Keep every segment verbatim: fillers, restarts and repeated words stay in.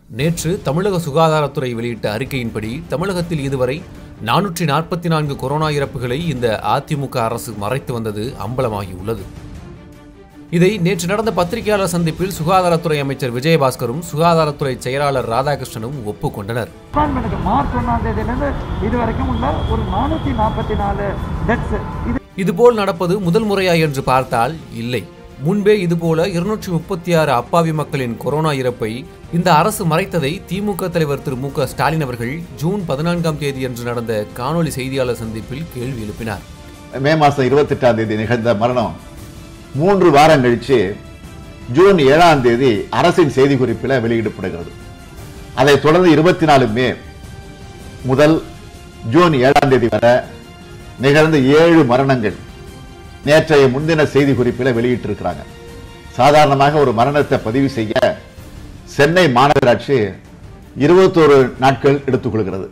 நேற்று தமிழக சுகாதாரத்துறை வெளியிட்ட அறிக்கையின்படி தமிழகத்தில் இதுவரை நானூற்றி நாற்பத்தி நான்கு கொரோனா இறப்புகளை இந்த அதிமுக அரசு மறைத்து வந்தது அம்பலமாகியுள்ளது. இதை நேற்று நடந்த பத்திரிகையாளர் சந்திப்பில் சுகாதாரத்துறை அமைச்சர் விஜயபாஸ்கரும் சுகாதாரத்துறை செயலாளர் ராதாகிருஷ்ணனும் ஒப்புக்கொண்டனர். மார்ச் ஒன்றாம் தேதியிலிருந்து இதுவரைக்கும் உள்ள ஒரு நானூற்றி நாற்பத்தி நாலு டெத்ஸ். இதுபோல் நடப்பது முதல் முறையா என்று பார்த்தால் இல்லை. முன்பே இதுபோல இருநூற்றி முப்பத்தி ஆறு அப்பாவி மக்களின் கொரோனா இறப்பை இந்த அரசு மறைத்ததை திமுக தலைவர் திரு மு க ஸ்டாலின் அவர்கள் ஜூன் பதினான்காம் தேதி அன்று நடந்த காணொலி செய்தியாளர் சந்திப்பில் கேள்வி எழுப்பினார். மே மாசம் இருபத்தி எட்டாம் தேதி நிகழ்ந்த மரணம் மூன்று வாரம் கழிச்சு ஜூன் ஏழாம் தேதி அரசின் செய்தி குறிப்பில் வெளியிடப்படுகிறது. அதைத் தொடர்ந்து இருபத்தி நாலு மே முதல் ஜூன் ஏழாம் தேதி வரை நிகழ்ந்த ஏழு மரணங்கள் நேற்றைய முன்தின செய்தி குறிப்பில் வெளியிட்டிருக்கிறாங்க. சாதாரணமாக ஒரு மரணத்தை பதிவு செய்ய சென்னை மாநகராட்சி இருபத்தோரு நாட்கள் எடுத்துக்கொள்கிறது.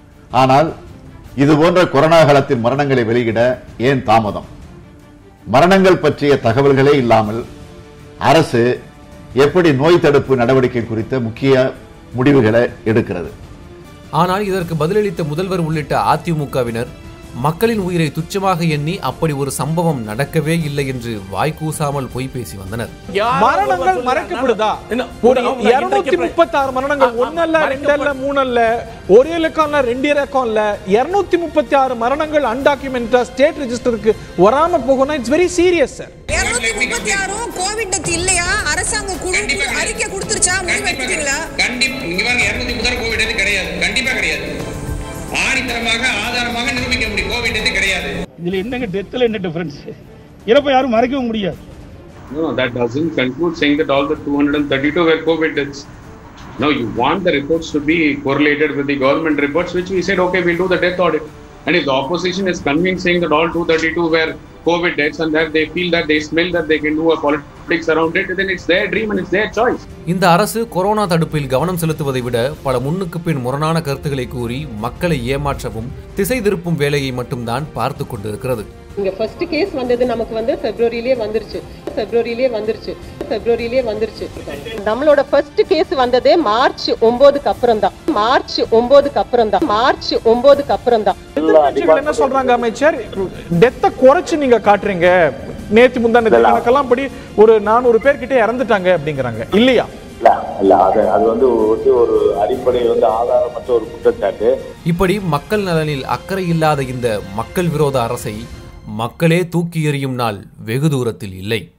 ஆனால் இது போன்ற கொரோனா காலத்தின் மரணங்களை வெளியிட ஏன் தாமதம்? மரணங்கள் பற்றிய தகவல்களே இல்லாமல் அரசு எப்படி நோய் தடுப்பு நடவடிக்கை குறித்த முக்கிய முடிவுகளை எடுக்கிறது? ஆனால் இதற்கு பதிலளித்த முதல்வர் உள்ளிட்ட அதிமுகவினர் மக்களின் உயிரை துச்சமாக எண்ணி அப்படி ஒரு சம்பவம் நடக்கவே இல்லை என்று வாய்க்கூசாமல் பொய் பேசி வந்தனர். மரணங்கள் மறைக்கப்படுதா? இருநூத்தி முப்பத்தி ஆறு மரணங்கள் ஒன்னல்ல ரெண்டல்ல மூணல்ல ஒரு இலக்கம்ல ரெண்டு இலக்கம் இல்ல இருநூத்தி முப்பத்தி ஆறு மரணங்கள் அன்டாக்குமெண்டா ஸ்டேட் ரெஜிஸ்டருக்கு வராம போகணும். It's very serious sir. இருநூத்தி முப்பத்தி ஆறு கோவிட் டெத் இல்லையா? அரசாங்கம் குழு அறிக்கை கொடுத்துருச்சா? முடிவு எடுத்துட்டீங்களா? கண்டிப்பா இங்க வாங்க. இருநூத்தி முப்பத்தி ஆறு கோவிட் டெத் கிடையாது. கண்டிப்பா கிடையாது. ஆணித்தரமாக ஆதாரமாக நிரூபிக்க முடியும். கோவிட் டெத் கிடையாது. இதுல என்னங்க டெத்ல என்ன டிஃபரன்ஸ்? இறப்பை யாரும் மறைக்கவும் முடியாது. No, that doesn't conclude saying that all the two hundred thirty-two were COVID deaths. No, you want the reports to be correlated with the government reports, which we said, okay, we'll do the death audit. And if the opposition is convinced saying that all two hundred thirty-two were COVID deaths and that they feel that they smell that they can do a politics around it, then it's their dream and it's their choice. இந்த அரசு corona தடுப்பில் கவனம் செலுத்துவதை விட பல முன்னுக்கு பின் முரணான கருத்துக்களை கூறி மக்களை ஏமாற்றவும் திசை திருப்பும் வேலையை மட்டும்தான் பார்த்து கொண்டிருக்கிறது. இங்க ஃபர்ஸ்ட் கேஸ் வந்தது நமக்கு வந்து பிப்ரவரியிலே வந்துருச்சு பிப்ரவரியிலே வந்துருச்சு பிப்ரவரியிலே வந்துருச்சு நம்மளோட ஃபர்ஸ்ட் கேஸ் வந்ததே மார்ச் ஒன்பதுக்கு அப்புறம் தான் மார்ச் ஒன்பதுக்கு அப்புறம் தான் மார்ச் ஒன்பதுக்கு அப்புறம் தான் என்ன சொல்றாங்க அமைச்சர்? டெத்தை குறைச்சு நீங்க காட்டுறீங்க. நேத்து முந்தான கணக்கெல்லாம் படி ஒரு நானூறு பேர் கிட்ட இறந்துட்டாங்க அப்படிங்கிறாங்க. இல்லையா? இல்ல அது அது வந்து ஒரு அடிப்படை வந்து ஆதாரமற்ற ஒரு குற்றச்சாட்டு. இப்படி மக்கள் நலனில் அக்கறை இல்லாத இந்த மக்கள் விரோத அரசை மக்களே தூக்கி எறியும் நாள் வெகு தூரத்தில் இல்லை.